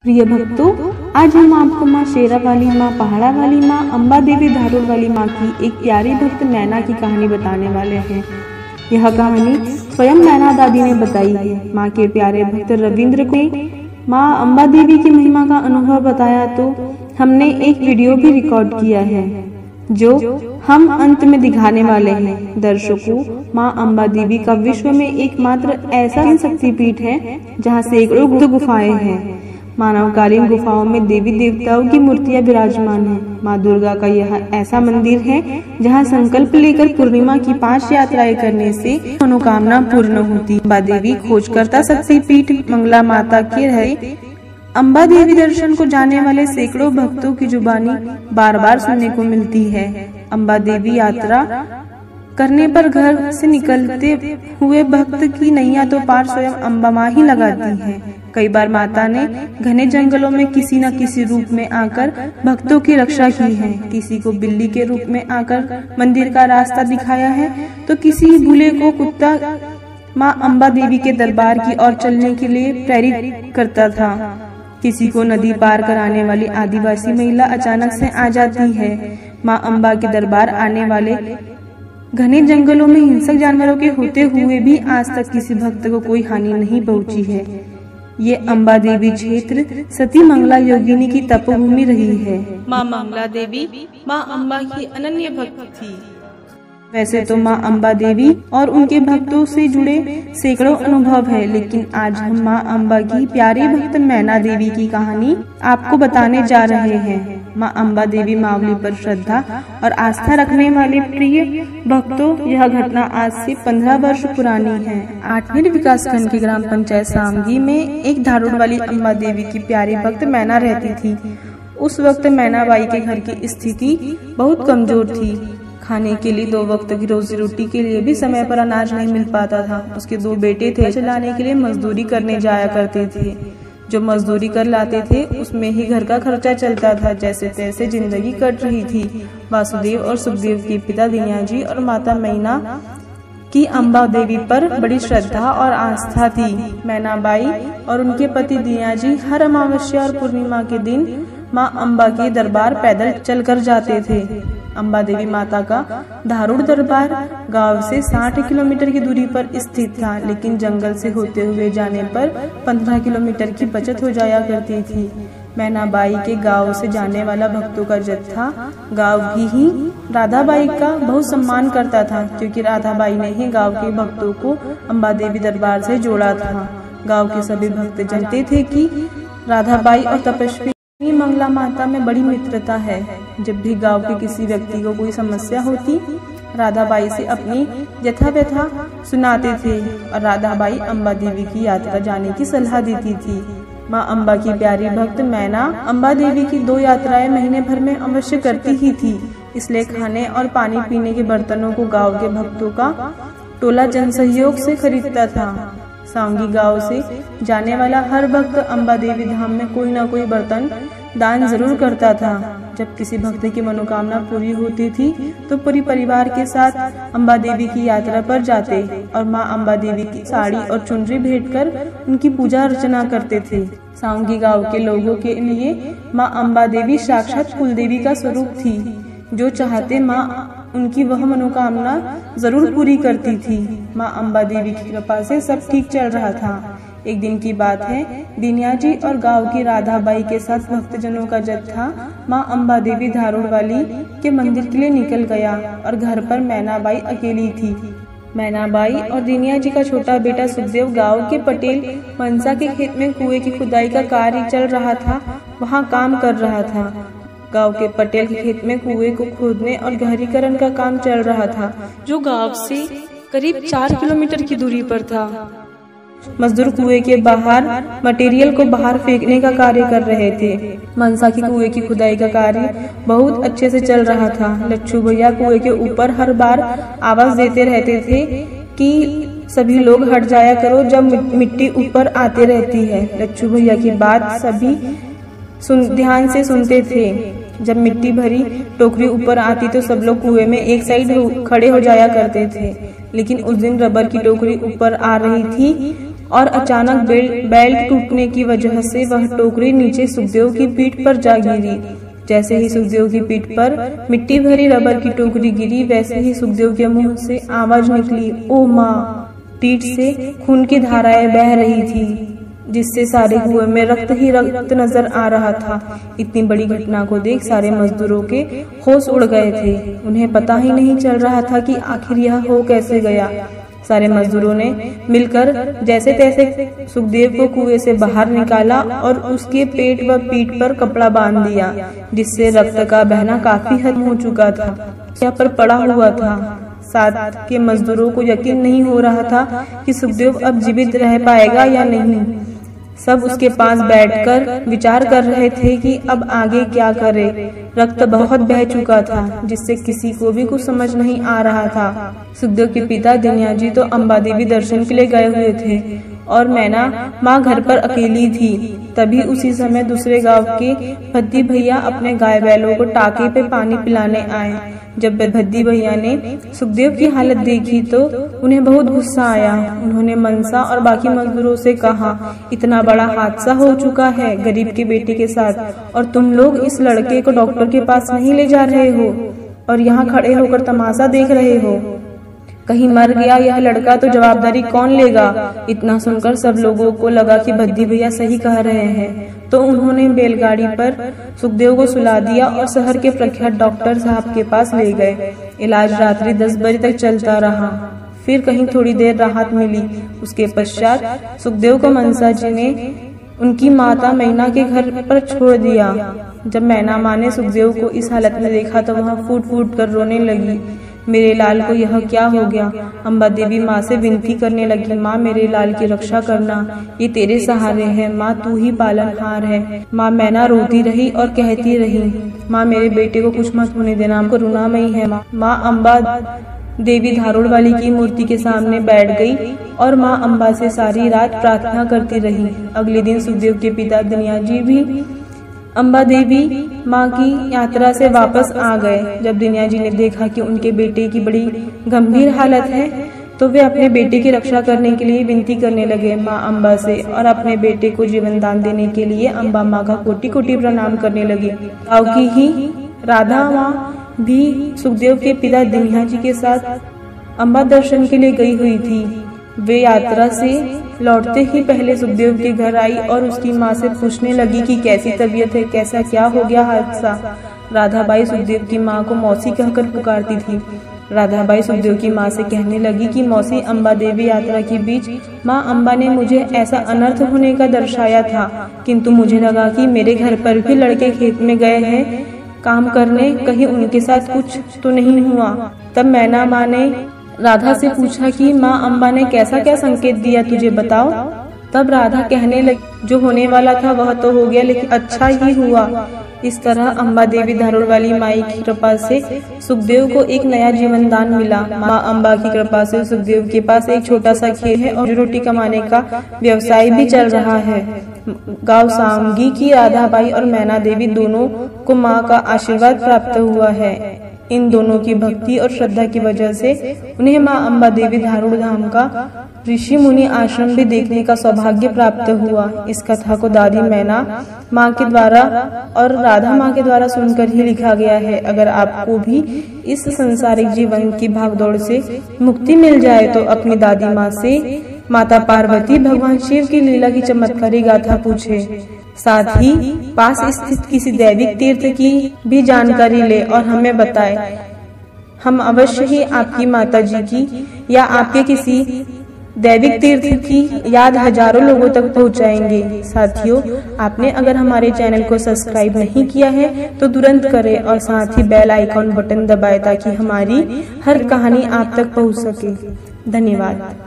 प्रिय भक्तों, आज हम आपको माँ शेरा वाली, माँ पहाड़ा वाली, माँ अम्बा देवी धारूर वाली माँ की एक प्यारी भक्त मैना की कहानी बताने वाले हैं। यह कहानी स्वयं मैना दादी ने बताई है। माँ के प्यारे भक्त रविंद्र को माँ अम्बा देवी की महिमा का अनुभव बताया तो हमने एक वीडियो भी रिकॉर्ड किया है जो हम अंत में दिखाने वाले हैं। दर्शकों, माँ अम्बा देवी का विश्व में एकमात्र ऐसा शक्तिपीठ है जहाँ सैकड़ों गुप्त गुफाएं हैं। मानवकालीन गुफाओं में देवी देवताओं की मूर्तियां विराजमान हैं। माँ दुर्गा का यह ऐसा मंदिर है जहां संकल्प लेकर पूर्णिमा की 5 यात्राएं करने से मनोकामना पूर्ण होती। अम्बा देवी खोजकर्ता शक्तिपीठ मंगला माता के रहे अम्बा देवी दर्शन को जाने वाले सैकड़ों भक्तों की जुबानी बार बार सुनने को मिलती है। अम्बा देवी यात्रा करने पर घर से निकलते हुए भक्त की नैया तो पार स्वयं अम्बा माँ ही लगाती है। कई बार माता ने घने जंगलों में किसी न किसी रूप में आकर भक्तों की रक्षा की है। किसी को बिल्ली के रूप में आकर मंदिर का रास्ता दिखाया है तो किसी भूले को कुत्ता माँ अम्बा देवी के दरबार की ओर चलने के लिए प्रेरित करता था। किसी को नदी पार कराने वाली आदिवासी महिला अचानक से आ जाती है। माँ अम्बा के दरबार आने वाले घने जंगलों में हिंसक जानवरों के होते हुए भी आज तक किसी भक्त को कोई हानि नहीं पहुंची है। ये अम्बा देवी क्षेत्र सती मंगला योगिनी की तपोभूमि रही है। माँ मंगला देवी माँ अम्बा की अनन्य भक्त थी। वैसे तो माँ अम्बा देवी और उनके भक्तों से जुड़े सैकड़ों अनुभव है, लेकिन आज हम माँ अम्बा की प्यारी भक्त मैना देवी की कहानी आपको बताने जा रहे हैं। माँ अम्बा देवी मावली पर श्रद्धा और आस्था रखने वाले प्रिय भक्तों, यह घटना आज से 15 वर्ष पुरानी है। 8वें विकासखंड की ग्राम पंचायत सामगी में एक धारूर वाली अम्बा देवी की प्यारी भक्त मैना रहती थी। उस वक्त मैना बाई के घर की स्थिति बहुत कमजोर थी। खाने के लिए 2 वक्त की रोजी रोटी के लिए भी समय पर अनाज नहीं मिल पाता था। उसके 2 बेटे थे, चलाने के लिए मजदूरी करने जाया करते थे। जो मजदूरी कर लाते थे उसमें ही घर का खर्चा चलता था। जैसे तैसे जिंदगी कट रही थी। वासुदेव और सुखदेव के पिता दीनाजी और माता मैना की अम्बा देवी पर बड़ी श्रद्धा और आस्था थी। मैना बाई और उनके पति दीनाजी हर अमावस्या और पूर्णिमा के दिन माँ अम्बा के दरबार पैदल चलकर जाते थे। अम्बा देवी माता का धारूर दरबार गांव से 60 किलोमीटर की दूरी पर स्थित था, लेकिन जंगल से होते हुए जाने पर 15 किलोमीटर की बचत हो जाया करती थी। मैना बाई के गांव से जाने वाला भक्तों का जत्था गांव की ही राधा बाई का बहुत सम्मान करता था, क्योंकि राधा बाई ने ही गांव के भक्तों को अम्बा देवी दरबार से जोड़ा था। गाँव के सभी भक्त जानते थे कि राधा बाई और तपस्वी मंगला माता में बड़ी मित्रता है। जब भी गांव के किसी व्यक्ति को कोई समस्या होती, राधा बाई से अपनी यथा व्यथा सुनाते थे और राधा बाई अम्बा देवी की यात्रा जाने की सलाह देती थी। माँ अम्बा की प्यारी भक्त मैना अम्बा देवी की 2 यात्राएं महीने भर में अवश्य करती ही थी। इसलिए खाने और पानी पीने के बर्तनों को गाँव के भक्तों का टोला जन सहयोग से खरीदता था। सांगी गांव से जाने वाला हर भक्त अम्बा देवी धाम में कोई न कोई बर्तन दान जरूर करता था। जब किसी भक्त की मनोकामना पूरी होती थी तो पूरी परिवार के साथ अम्बा देवी की यात्रा पर जाते और माँ अम्बा देवी की साड़ी और चुनरी भेंट कर उनकी पूजा अर्चना करते थे। सांगी गांव के लोगों के लिए माँ अम्बा देवी साक्षात कुलदेवी का स्वरूप थी। जो चाहते माँ उनकी वह मनोकामना जरूर पूरी करती थी। माँ अम्बा देवी की कृपा से सब ठीक चल रहा था। एक दिन की बात है, दीनाजी और गांव की राधा बाई के साथ भक्तजनों का जत्था माँ अम्बा देवी धारूर वाली के मंदिर के लिए निकल गया और घर पर मैना बाई अकेली थी। मैना बाई और दीनाजी का छोटा बेटा सुखदेव गांव के पटेल मनसा के खेत में कुएं की खुदाई का कार्य चल रहा था, वहाँ काम कर रहा था। गांव के पटेल के खेत में कुएं को खोदने और गहरीकरण का काम चल रहा था, जो गांव से करीब 4 किलोमीटर की दूरी पर था। मजदूर कुएं के बाहर मटेरियल को बाहर फेंकने का कार्य कर रहे थे। मनसा की कुएं की खुदाई का कार्य बहुत अच्छे से चल रहा था। लच्छू भैया कुएं के ऊपर हर बार आवाज देते रहते थे कि सभी लोग हट जाया करो, जब मिट्टी ऊपर आते रहती है। लच्छू भैया की बात सभी ध्यान से सुनते थे। जब मिट्टी भरी टोकरी ऊपर आती तो सब लोग कुएं में एक साइड खड़े हो जाया करते थे, लेकिन उस दिन रबर की टोकरी ऊपर आ रही थी और अचानक बेल्ट टूटने की वजह से वह टोकरी नीचे सुखदेव की पीठ पर जा गिरी। जैसे ही सुखदेव की पीठ पर मिट्टी भरी रबर की टोकरी गिरी, वैसे ही सुखदेव के मुंह से आवाज निकली, ओ माँ। पीठ से खून की धाराएं बह रही थी, जिससे सारे कुएं में रक्त ही रक्त नजर आ रहा था। इतनी बड़ी घटना को देख सारे मजदूरों के होश उड़ गए थे। उन्हें पता ही नहीं चल रहा था कि आखिर यह हो कैसे गया। सारे मजदूरों ने मिलकर जैसे तैसे सुखदेव को कुएं से बाहर निकाला और उसके पेट व पीठ पर कपड़ा बांध दिया, जिससे रक्त का बहना काफी हद हो चुका था। यहाँ पर पड़ा हुआ था। साथ के मजदूरों को यकीन नहीं हो रहा था कि सुखदेव अब जीवित रह पाएगा या नहीं। सब उसके पास बैठकर विचार कर रहे थे कि अब आगे क्या करे। रक्त बहुत बह चुका था, जिससे किसी को भी कुछ समझ नहीं आ रहा था। सुखदेव के पिता दिन्याजी तो अम्बा देवी दर्शन के लिए गए हुए थे और मैना माँ घर पर अकेली थी। तभी उसी समय दूसरे गांव के भद्दी भैया अपने गाय बैलों को टाके पे पानी पिलाने आए। जब भद्दी भैया ने सुखदेव की हालत देखी तो उन्हें बहुत गुस्सा आया। उन्होंने मनसा और बाकी मजदूरों से कहा, इतना बड़ा हादसा हो चुका है गरीब के बेटे के साथ और तुम लोग इस लड़के को डॉक्टर के पास नहीं ले जा रहे हो और यहाँ खड़े होकर तमाशा देख रहे हो। कहीं मर गया यह लड़का तो जवाबदारी कौन लेगा। इतना सुनकर सब लोगों को लगा कि भद्दी भैया सही कह रहे हैं, तो उन्होंने बैलगाड़ी पर सुखदेव को सुला दिया और शहर के प्रख्यात डॉक्टर साहब के पास ले गए। इलाज रात्रि 10 बजे तक चलता रहा। फिर कहीं थोड़ी देर राहत मिली। उसके पश्चात सुखदेव को मनसा जी ने उनकी माता मैना के घर पर छोड़ दिया। जब मैना माँ ने सुखदेव को इस हालत में देखा तो वह फूट फूट कर रोने लगी। मेरे लाल को यह क्या हो गया। अम्बा देवी माँ से विनती करने लगी, माँ मेरे लाल की रक्षा करना, ये तेरे सहारे है माँ, तू ही पालनहार है। माँ मैना रोती रही और कहती रही, माँ मेरे बेटे को कुछ मत होने देना, करुणामयी है माँ। माँ अम्बा देवी धारोड़ वाली की मूर्ति के सामने बैठ गई और माँ अम्बा से सारी रात प्रार्थना करती रही। अगले दिन सुखदेव के पिता दिन्याजी भी अम्बा देवी माँ की यात्रा से वापस आ गए। जब दिन्याजी ने देखा कि उनके बेटे की बड़ी गंभीर हालत है तो वे अपने बेटे की रक्षा करने के लिए विनती करने लगे माँ अम्बा से और अपने बेटे को जीवन दान देने के लिए अम्बा माँ का कोटि कोटि प्रणाम करने लगे। गाँव की ही राधा माँ भी सुखदेव के पिता दिन्याजी के साथ अम्बा दर्शन के लिए गई हुई थी। वे यात्रा से लौटते ही पहले सुखदेव के घर आई और उसकी माँ से पूछने लगी कि कैसी तबीयत है, कैसा क्या हो गया हादसा। राधाबाई सुखदेव की माँ को मौसी कहकर पुकारती थी। राधाबाई सुखदेव की माँ से कहने लगी कि मौसी, अम्बा देवी यात्रा के बीच माँ अम्बा ने मुझे ऐसा अनर्थ होने का दर्शाया था, किंतु मुझे लगा कि मेरे घर पर भी लड़के खेत में गए हैं काम करने, कहीं उनके साथ कुछ तो नहीं हुआ। तब मैना माँ ने राधा से पूछा कि माँ अम्बा ने कैसा क्या संकेत दिया तुझे बताओ। तब राधा कहने लगी, जो होने वाला था वह तो हो गया, लेकिन अच्छा ही हुआ। इस तरह अम्बा देवी धारोड़ वाली माई की कृपा से सुखदेव को एक नया जीवन दान मिला। माँ अम्बा की कृपा से सुखदेव के पास एक छोटा सा खेत है और रोटी कमाने का व्यवसाय भी चल रहा है। गाँव सांगी की राधाबाई और मैना देवी दोनों को माँ का आशीर्वाद प्राप्त हुआ है। इन दोनों की भक्ति और श्रद्धा की वजह से उन्हें माँ अम्बा देवी धारोड़ धाम का ऋषि मुनि आश्रम भी देखने का सौभाग्य प्राप्त हुआ। इस कथा को दादी मैना माँ के द्वारा और राधा माँ के द्वारा सुनकर ही लिखा गया है। अगर आपको भी इस संसारिक जीवन की भागदौड़ से मुक्ति मिल जाए तो अपनी दादी माँ से माता पार्वती भगवान शिव की लीला की चमत्कारी गाथा पूछे। साथ ही पास स्थित किसी दैविक तीर्थ की भी जानकारी ले और हमें बताए। हम अवश्य ही आपकी माता जी की या आपके किसी दैविक तीर्थ की याद हजारों लोगों तक पहुंचाएंगे। साथियों, आपने अगर हमारे चैनल को सब्सक्राइब नहीं किया है तो तुरंत करें और साथ ही बेल आइकॉन बटन दबाएं ताकि हमारी हर कहानी आप तक पहुंच सके। धन्यवाद।